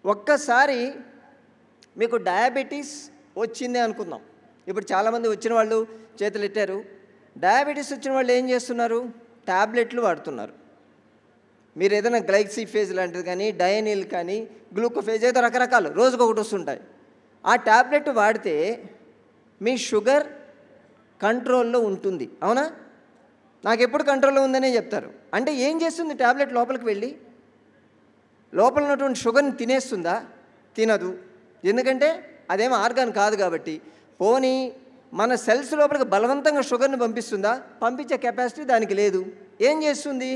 ఒక్కసారి మీకు డయాబెటీస్ వచ్చింది అనుకుందాం. ఇప్పుడు చాలామంది వచ్చిన వాళ్ళు చేతులు ఎత్తారు. డయాబెటీస్ వచ్చిన వాళ్ళు ఏం చేస్తున్నారు? ట్యాబ్లెట్లు వాడుతున్నారు. మీరు ఏదైనా గ్లైసిఫేజ్ లాంటిది కానీ, డయనిల్ కానీ, గ్లూకోఫేజ్ ఏదో రకరకాలు రోజుకొకటి వస్తుంటాయి. ఆ ట్యాబ్లెట్ వాడితే మీ షుగర్ కంట్రోల్లో ఉంటుంది. అవునా? నాకు ఎప్పుడు కంట్రోల్లో ఉందనే చెప్తారు. అంటే ఏం చేస్తుంది ట్యాబ్లెట్? లోపలికి వెళ్ళి లోపల ఉన్నటువంటి షుగర్ని తినేస్తుందా? తినదు. ఎందుకంటే అదేమో ఆర్గాన్ కాదు కాబట్టి. పోనీ మన సెల్స్ లోపలికి బలవంతంగా షుగర్ని పంపిస్తుందా? పంపించే కెపాసిటీ దానికి లేదు. ఏం చేస్తుంది?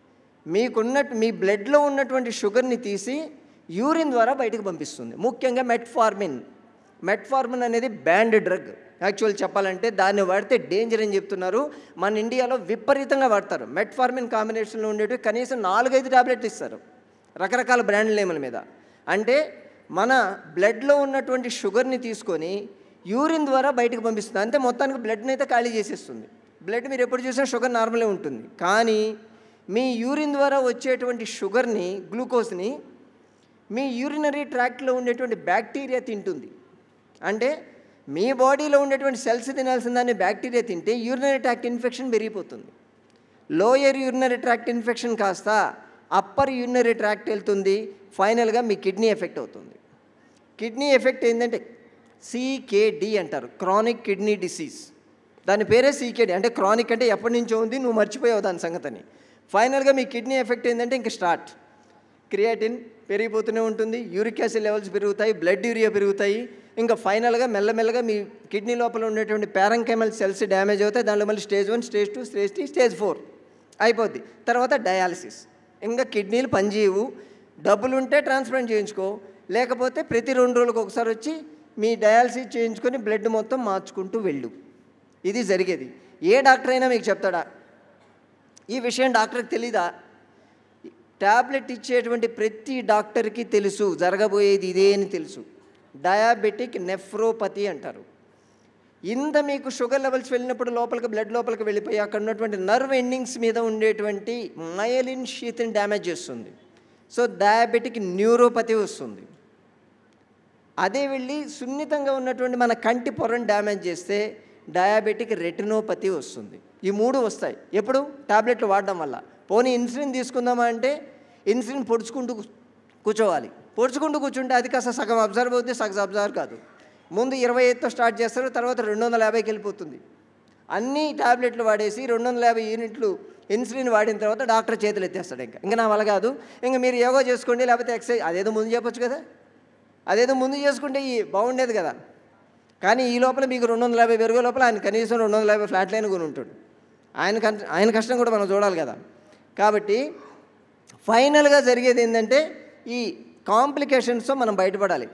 మీ బ్లడ్లో ఉన్నటువంటి షుగర్ని తీసి యూరిన్ ద్వారా బయటకు పంపిస్తుంది. ముఖ్యంగా మెట్ఫార్మిన్ అనేది బ్యాండ్ డ్రగ్. యాక్చువల్ చెప్పాలంటే దాన్ని వాడితే డేంజర్ అని చెప్తున్నారు. మన ఇండియాలో విపరీతంగా వాడతారు. మెట్ఫార్మిన్ కాంబినేషన్లో ఉండేవి కనీసం 4-5 టాబ్లెట్లు ఇస్తారు రకరకాల బ్రాండ్ నేముల మీద. అంటే మన బ్లడ్లో ఉన్నటువంటి షుగర్ని తీసుకొని యూరిన్ ద్వారా బయటకు పంపిస్తుంది. అంతే, మొత్తానికి బ్లడ్ని అయితే ఖాళీ చేసేస్తుంది. బ్లడ్ మీరు ఎప్పుడు చూసినా షుగర్ నార్మలే ఉంటుంది. కానీ మీ యూరిన్ ద్వారా వచ్చేటువంటి షుగర్ని, గ్లూకోజ్ని మీ యూరినరీ ట్రాక్ట్లో ఉండేటువంటి బ్యాక్టీరియా తింటుంది. అంటే మీ బాడీలో ఉండేటువంటి సెల్స్ తినాల్సిన దాన్ని బ్యాక్టీరియా తింటే యూరినరీ ట్రాక్ట్ ఇన్ఫెక్షన్ పెరిగిపోతుంది. లోయర్ యూరినరీ ట్రాక్ట్ ఇన్ఫెక్షన్ కాస్త అప్పర్ యూరినరీ ట్రాక్ట్ వెళ్తుంది. ఫైనల్గా మీ కిడ్నీ ఎఫెక్ట్ అవుతుంది. కిడ్నీ ఎఫెక్ట్ ఏంటంటే CKD అంటారు, క్రానిక్ కిడ్నీ డిసీజ్. దాని పేరే CKD. అంటే క్రానిక్ అంటే ఎప్పటి నుంచో ఉంది, నువ్వు మర్చిపోయావు దాని సంగతిని. ఫైనల్గా మీ కిడ్నీ ఎఫెక్ట్ ఏంటంటే ఇంక స్టార్ట్. క్రియాటిన్ పెరిగిపోతూనే ఉంటుంది, యూరిక్ యాసిడ్ లెవెల్స్ పెరుగుతాయి, బ్లడ్ యూరియా పెరుగుతాయి. ఇంకా ఫైనల్గా మెల్లమెల్లగా మీ కిడ్నీ లోపల ఉండేటువంటి ప్యారంకైమల్ సెల్స్ డ్యామేజ్ అవుతాయి. దానిలో మళ్ళీ స్టేజ్ 1, స్టేజ్ 2, స్టేజ్ 3, స్టేజ్ 4 అయిపోద్ది. తర్వాత డయాలసిస్. ఇంకా కిడ్నీలు పనిచేయవు. డబ్బులు ఉంటే ట్రాన్స్ప్లాంట్ చేయించుకో, లేకపోతే ప్రతి 2 రోజులకు ఒకసారి వచ్చి మీ డయాలసిస్ చేయించుకొని బ్లడ్ మొత్తం మార్చుకుంటూ వెళ్ళు. ఇది జరిగేది. ఏ డాక్టర్ అయినా మీకు చెప్తాడా? ఈ విషయం డాక్టర్కి తెలీదా? ట్యాబ్లెట్ ఇచ్చేటువంటి ప్రతి డాక్టర్కి తెలుసు జరగబోయేది ఇదే అని తెలుసు. డయాబెటిక్ నెఫ్రోపతి అంటారు. ఇంత మీకు షుగర్ లెవెల్స్ వెళ్ళినప్పుడు లోపలికి బ్లడ్ లోపలికి వెళ్ళిపోయి అక్కడ ఉన్నటువంటి నర్వ్ ఎండింగ్స్ మీద ఉండేటువంటి మయలిన్ షీత్ని డ్యామేజ్ చేస్తుంది. సో డయాబెటిక్ న్యూరోపతి వస్తుంది. అదే వెళ్ళి సున్నితంగా ఉన్నటువంటి మన కంటి పొరను డ్యామేజ్ చేస్తే డయాబెటిక్ రెటినోపతి వస్తుంది. ఈ 3 వస్తాయి ఎప్పుడు? టాబ్లెట్లు వాడడం వల్ల. పోనీ ఇన్సులిన్ తీసుకుందామా అంటే ఇన్సులిన్ పొడుచుకుంటూ కూర్చోవాలి. పొడుచుకుంటూ కూర్చుంటే అది కాస్త సగం అబ్జర్వ్ అవుతుంది, సగం అబ్జర్వ్ కాదు. ముందు 25తో స్టార్ట్ చేస్తారు, తర్వాత 250కి వెళ్ళిపోతుంది. అన్ని టాబ్లెట్లు వాడేసి 250 యూనిట్లు ఇన్సులిన్ వాడిన తర్వాత డాక్టర్ చేతులు ఎత్తేస్తాడు. ఇంకా నా వల్ల కాదు, ఇంకా మీరు యోగా చేసుకోండి, లేకపోతే ఎక్సర్సైజ్. అదేదో ముందు చెప్పొచ్చు కదా. అదేదో ముందు చేసుకుంటే బాగుండేది కదా. కానీ ఈ లోపల మీకు 250 పెరుగు లోపల ఆయన కనీసం 250 ఫ్లాట్లైన్ కొని ఉంటాడు. ఆయన కష్టం కూడా మనం చూడాలి కదా. కాబట్టి ఫైనల్గా జరిగేది ఏంటంటే ఈ కాంప్లికేషన్స్తో మనం బయటపడాలి.